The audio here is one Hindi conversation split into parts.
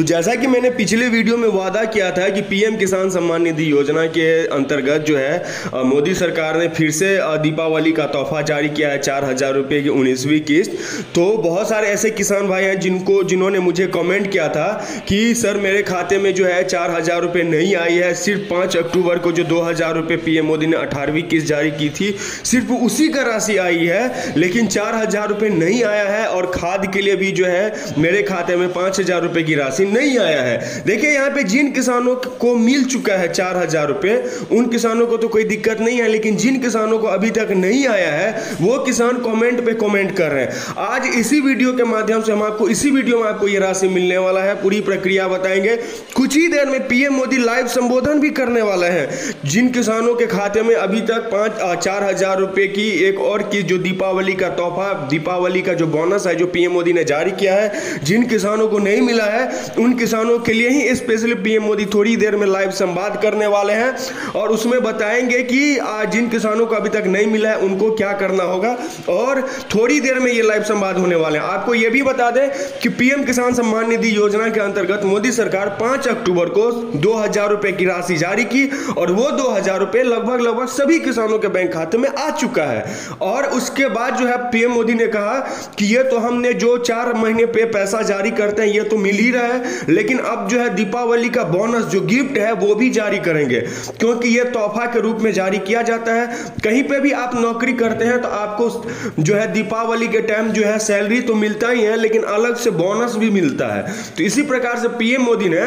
तो जैसा कि मैंने पिछले वीडियो में वादा किया था कि पीएम किसान सम्मान निधि योजना के अंतर्गत जो है मोदी सरकार ने फिर से दीपावली का तोहफा जारी किया है 4,000 रुपये की 19वीं किस्त। तो बहुत सारे ऐसे किसान भाई हैं जिन्होंने मुझे कमेंट किया था कि सर मेरे खाते में जो है 4,000 रुपये नहीं आई है, सिर्फ 5 अक्टूबर को जो 2,000 रुपये पीएम मोदी ने 18वीं किस्त जारी की थी सिर्फ उसी का राशि आई है, लेकिन 4,000 रुपये नहीं आया है और खाद के लिए भी जो है मेरे खाते में 5,000 रुपये की राशि नहीं आया है। देखिए यहाँ पे जिन किसानों को मिल चुका है 4,000 रुपये उन किसानों को तो कोई दिक्कत नहीं है, लेकिन जिन किसानों को अभी तक नहीं आया है वो किसान कमेंट पे कमेंट कर रहे हैं। आज इसी वीडियो के माध्यम से हम आपको ये राशि मिलने वाला है, पूरी प्रक्रिया बताएंगे। कुछ ही देर में पीएम मोदी लाइव संबोधन भी करने वाले हैं। जिन किसानों के खाते में अभी तक 4,000 रुपये की एक और की जो दीपावली का तोहफा, दीपावली का जो बोनस है जो पीएम मोदी ने जारी किया है, जिन किसानों को नहीं मिला है उन किसानों के लिए ही स्पेशली पीएम मोदी थोड़ी देर में लाइव संवाद करने वाले हैं और उसमें बताएंगे कि जिन किसानों को अभी तक नहीं मिला है उनको क्या करना होगा। और थोड़ी देर में ये लाइव संवाद होने वाले हैं। आपको ये भी बता दें कि पीएम किसान सम्मान निधि योजना के अंतर्गत मोदी सरकार 5 अक्टूबर को 2,000 रुपए की राशि जारी की और वो 2,000 रुपए लगभग सभी किसानों के बैंक खाते में आ चुका है। और उसके बाद जो है पीएम मोदी ने कहा कि ये तो हमने जो 4 महीने पे पैसा जारी करते हैं ये तो मिल ही रहा है, लेकिन अब जो है दीपावली का बोनस जो गिफ्ट है वो भी जारी करेंगे, क्योंकि ये तोहफा के रूप में जारी किया जाता है। कहीं पे भी आप नौकरी करते हैं तो आपको जो है दीपावली के टाइम जो है सैलरी तो मिलता ही है, लेकिन अलग से बोनस भी मिलता है। तो इसी प्रकार से पीएम मोदी ने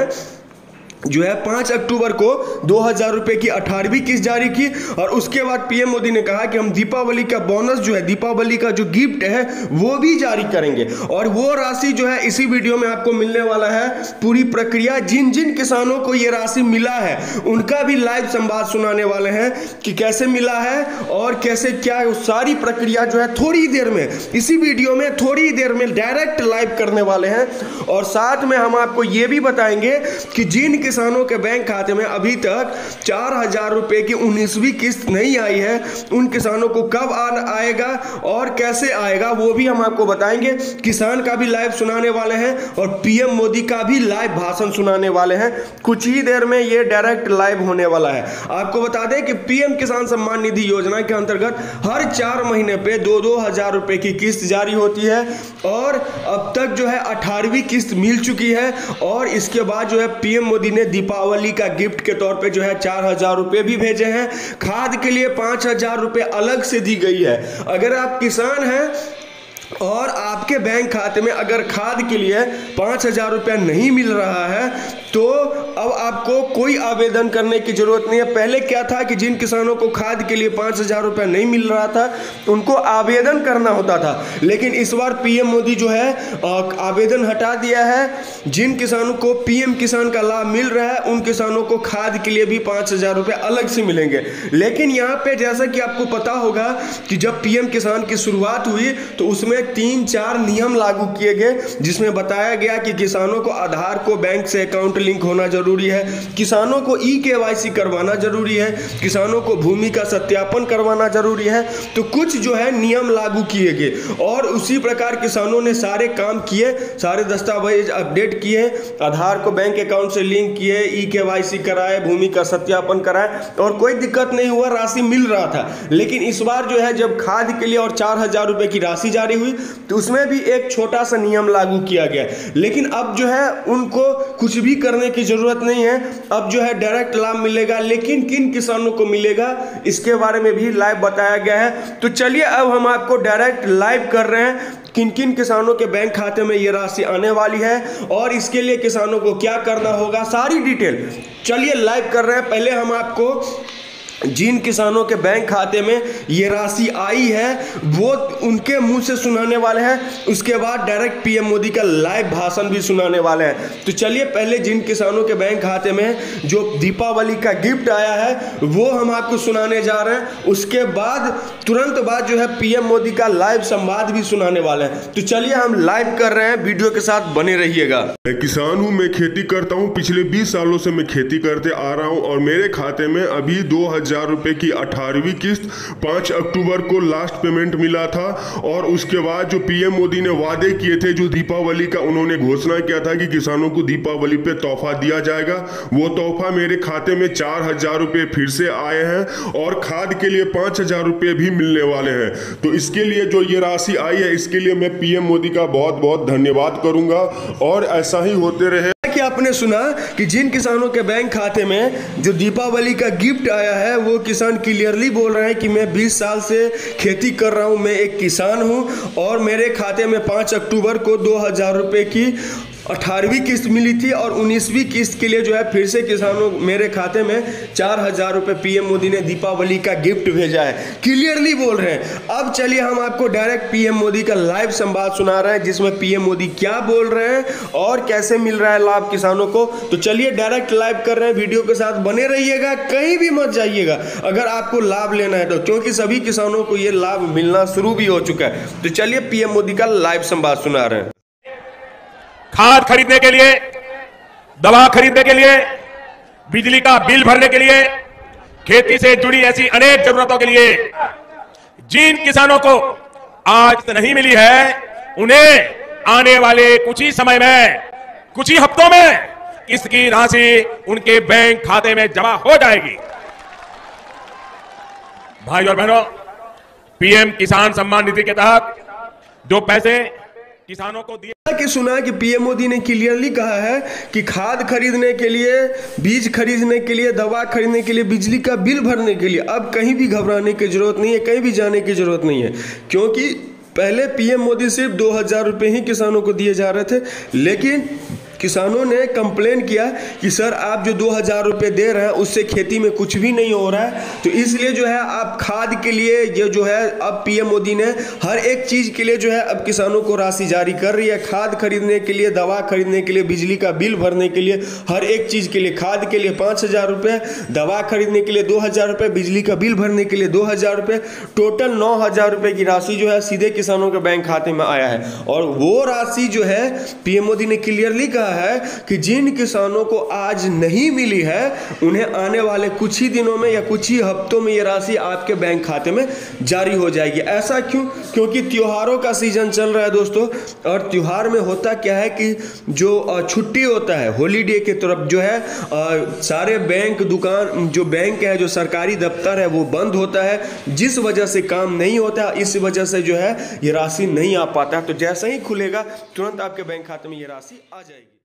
जो है 5 अक्टूबर को 2,000 रुपए की 18वीं किस्त जारी की और उसके बाद पीएम मोदी ने कहा कि हम दीपावली का बोनस जो है, दीपावली का जो गिफ्ट है वो भी जारी करेंगे और वो राशि जो है इसी वीडियो में आपको मिलने वाला है। पूरी प्रक्रिया जिन जिन किसानों को ये राशि मिला है उनका भी लाइव संवाद सुनाने वाले हैं कि कैसे मिला है और कैसे क्या है। सारी प्रक्रिया जो है थोड़ी देर में इसी वीडियो में थोड़ी देर में डायरेक्ट लाइव करने वाले हैं। और साथ में हम आपको ये भी बताएंगे कि जिन किसानों के बैंक खाते में अभी तक 4,000 रुपए की 19वीं किस्त नहीं आई है उन किसानों को कब आएगा और कैसे आएगा वो भी हम आपको बताएंगे। किसान का भी लाइव सुनाने वाले हैं और पीएम मोदी का भी लाइव भाषण सुनाने वाले हैं। कुछ ही देर में ये डायरेक्ट लाइव होने वाला है। आपको बता दें कि पीएम किसान सम्मान निधि योजना के अंतर्गत हर 4 महीने पे 2,000 रुपए की किस्त जारी होती है और अब तक जो है 18वीं किस्त मिल चुकी है और इसके बाद जो है पीएम मोदी ने दीपावली का गिफ्ट के तौर पे जो है 4,000 रुपए भी भेजे हैं। खाद के लिए 5,000 रुपए अलग से दी गई है। अगर आप किसान हैं और आपके बैंक खाते में अगर खाद के लिए 5,000 रुपया नहीं मिल रहा है तो अब आपको कोई आवेदन करने की जरूरत नहीं है। पहले क्या था कि जिन किसानों को खाद के लिए 5,000 रुपया नहीं मिल रहा था उनको आवेदन करना होता था, लेकिन इस बार पीएम मोदी जो है आवेदन हटा दिया है। जिन किसानों को पीएम किसान का लाभ मिल रहा है उन किसानों को खाद के लिए भी 5,000 रुपये अलग से मिलेंगे। लेकिन यहाँ पे जैसा कि आपको पता होगा कि जब पीएम किसान की शुरुआत हुई तो उसमें 3-4 नियम लागू किए गए, जिसमें बताया गया कि किसानों को आधार को बैंक से अकाउंट लिंक होना जरूरी है, किसानों को ई-केवाईसी करवाना जरूरी है, किसानों को भूमि का सत्यापन करवाना जरूरी है। तो कुछ जो है नियम लागू किए गए और उसी प्रकार किसानों ने सारे काम किए, सारे दस्तावेज अपडेट किए, आधार को बैंक अकाउंट से लिंक किए, ई-केवाईसी कराए, भूमि का सत्यापन कराए और कोई दिक्कत नहीं हुआ, राशि मिल रहा था। लेकिन इस बार जो है जब खाद के लिए और 4,000 रुपए की राशि जारी हुई तो उसमें भी एक छोटा सा नियम लागू किया गया। लेकिन अब जो है उनको कुछ भी करने की जरूरत नहीं है, अब जो है डायरेक्ट लाभ मिलेगा। लेकिन किन किसानों को मिलेगा इसके बारे में भी लाइव बताया गया है। तो चलिए अब हम आपको डायरेक्ट लाइव कर रहे हैं किन किन किसानों के बैंक खाते में ये राशि आने वाली है और इसके लिए किसानों को क्या करना होगा, सारी डिटेल चलिए लाइव कर रहे हैं। पहले हम आपको जिन किसानों के बैंक खाते में ये राशि आई है वो उनके मुंह से सुनाने वाले हैं, उसके बाद डायरेक्ट पीएम मोदी का लाइव भाषण भी सुनाने वाले हैं। तो चलिए पहले जिन किसानों के बैंक खाते में जो दीपावली का गिफ्ट आया है वो हम आपको सुनाने जा रहे हैं, उसके बाद तुरंत बाद जो है पीएम मोदी का लाइव संवाद भी सुनाने वाले हैं। तो चलिए हम लाइव कर रहे हैं, वीडियो के साथ बने रहिएगा। मैं किसान हूँ, मैं खेती करता हूँ, पिछले 20 सालों से मैं खेती करते आ रहा हूँ और मेरे खाते में अभी 2,000 1000 रुपये की 18वीं किस्त 5 अक्टूबर को लास्ट पेमेंट मिला था। और उसके बाद जो पीएम मोदी ने वादे किए थे, जो दीपावली का उन्होंने घोषणा किया था कि किसानों को दीपावली पे तोहफा दिया जाएगा, वो तोहफा मेरे खाते में 4000 रुपये फिर से आए हैं और खाद के लिए 5000 रुपये भी मिलने वाले हैं। तो इसके लिए जो ये राशि आई है, इसके लिए मैं पीएम मोदी का बहुत बहुत धन्यवाद करूंगा और ऐसा ही होते रहे। कि आपने सुना कि जिन किसानों के बैंक खाते में जो दीपावली का गिफ्ट आया है, वो किसान क्लियरली बोल रहे हैं कि मैं 20 साल से खेती कर रहा हूं, मैं एक किसान हूं और मेरे खाते में 5 अक्टूबर को 2000 रुपये की 18वीं किस्त मिली थी और 19वीं किस्त के लिए जो है फिर से किसानों मेरे खाते में 4000 रुपये पीएम मोदी ने दीपावली का गिफ्ट भेजा है, क्लियरली बोल रहे हैं। अब चलिए हम आपको डायरेक्ट पीएम मोदी का लाइव संवाद सुना रहे हैं, जिसमें पीएम मोदी क्या बोल रहे हैं और कैसे मिल रहा है लाभ किसानों को। तो चलिए डायरेक्ट लाइव कर रहे हैं, वीडियो के साथ बने रहिएगा, कहीं भी मत जाइएगा अगर आपको लाभ लेना है तो, क्योंकि सभी किसानों को ये लाभ मिलना शुरू भी हो चुका है। तो चलिए पीएम मोदी का लाइव संवाद सुना रहे हैं। खाद खरीदने के लिए, दवा खरीदने के लिए, बिजली का बिल भरने के लिए, खेती से जुड़ी ऐसी अनेक जरूरतों के लिए जिन किसानों को आज नहीं मिली है, उन्हें आने वाले कुछ ही समय में, कुछ ही हफ्तों में इसकी राशि उनके बैंक खाते में जमा हो जाएगी। भाई और बहनों, पीएम किसान सम्मान निधि के तहत जो पैसे किसानों को दिए कि सुना कि पीएम मोदी ने क्लियरली कहा है कि खाद खरीदने के लिए, बीज खरीदने के लिए, दवा खरीदने के लिए, बिजली का बिल भरने के लिए अब कहीं भी घबराने की जरूरत नहीं है, कहीं भी जाने की जरूरत नहीं है। क्योंकि पहले पीएम मोदी सिर्फ 2000 रुपये ही किसानों को दिए जा रहे थे, लेकिन किसानों ने कंप्लेन किया कि सर आप जो 2000 रुपये दे रहे हैं उससे खेती में कुछ भी नहीं हो रहा है। तो इसलिए जो है आप खाद के लिए ये जो है अब पीएम मोदी ने हर एक चीज़ के लिए जो है अब किसानों को राशि जारी कर रही है। खाद खरीदने के लिए, दवा खरीदने के लिए, बिजली का बिल भरने के लिए, हर एक चीज़ के लिए, खाद के लिए 5000 रुपये, दवा खरीदने के लिए 2000 रुपये, बिजली का बिल भरने के लिए 2000 रुपये, टोटल 9000 रुपये की राशि जो है सीधे किसानों के बैंक खाते में आया है। और वो राशि जो है पीएम मोदी ने क्लियरली कहा है कि जिन किसानों को आज नहीं मिली है, उन्हें आने वाले कुछ ही दिनों में या कुछ ही हफ्तों में ये राशि आपके बैंक खाते में जारी हो जाएगी। ऐसा क्यों? क्योंकि त्योहारों का सीजन चल रहा है दोस्तों, और त्योहार में होता क्या है कि जो छुट्टी होता है, हॉलीडे की तरफ जो है सारे बैंक, दुकान, जो बैंक है, जो सरकारी दफ्तर है, वो बंद होता है, जिस वजह से काम नहीं होता। इस वजह से जो है ये राशि नहीं आ पाता। तो जैसे ही खुलेगा तुरंत आपके बैंक खाते में ये राशि आ जाएगी।